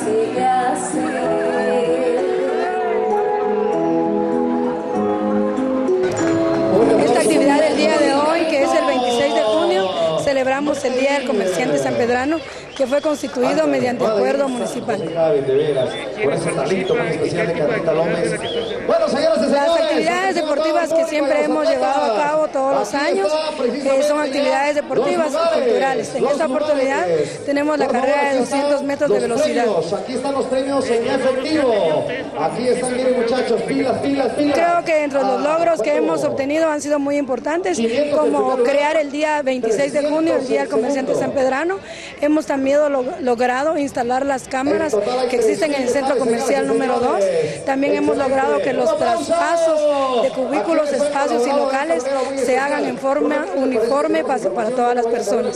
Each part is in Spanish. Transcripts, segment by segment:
sigue así. Esta actividad del día de hoy, que es el 26 de junio, celebramos el Día del Comerciante sanpedrano, que fue constituido mediante acuerdo municipal. Las actividades deportivas que siempre hemos llevado a cabo todos los años son actividades deportivas y culturales. En esta oportunidad tenemos la carrera de 200 metros de velocidad. Aquí están los premios en efectivo. Aquí están, miren muchachos, pilas. Creo que entre los logros que hemos obtenido han sido muy importantes, como crear el día 26 de junio, el Día del Comerciante sanpedrano. Hemos también logrado instalar las cámaras que existen en el centro comercial número 2. También hemos logrado que los traspasos de cubículos, espacios y locales se hagan en forma uniforme para todas las personas.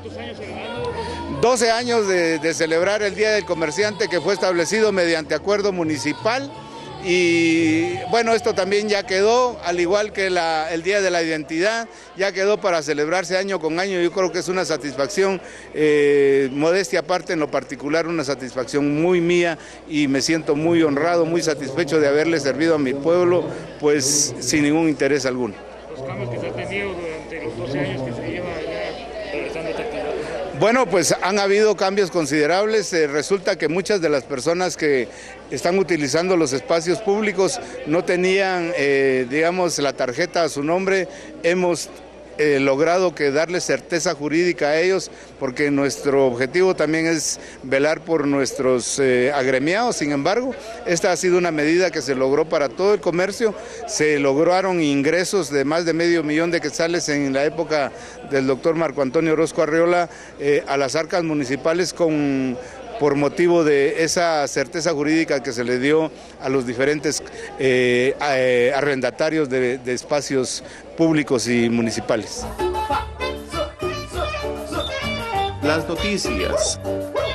12 años de celebrar el Día del Comerciante, que fue establecido mediante acuerdo municipal. Y bueno, esto también ya quedó, al igual que el Día de la Identidad, ya quedó para celebrarse año con año. Yo creo que es una satisfacción, modestia aparte, en lo particular, una satisfacción muy mía, y me siento muy honrado, muy satisfecho de haberle servido a mi pueblo, pues sin ningún interés alguno. Los cambios que se han tenido durante los 12 años que se lleva ya realizando esta actividad. Bueno, pues han habido cambios considerables. Resulta que muchas de las personas que están utilizando los espacios públicos no tenían, digamos, la tarjeta a su nombre. Hemos logrado que darles certeza jurídica a ellos, porque nuestro objetivo también es velar por nuestros agremiados. Sin embargo, esta ha sido una medida que se logró para todo el comercio. Se lograron ingresos de más de $500,000 de quetzales en la época del doctor Marco Antonio Orozco Arriola a las arcas municipales por motivo de esa certeza jurídica que se le dio a los diferentes arrendatarios de espacios públicos y municipales. Las noticias.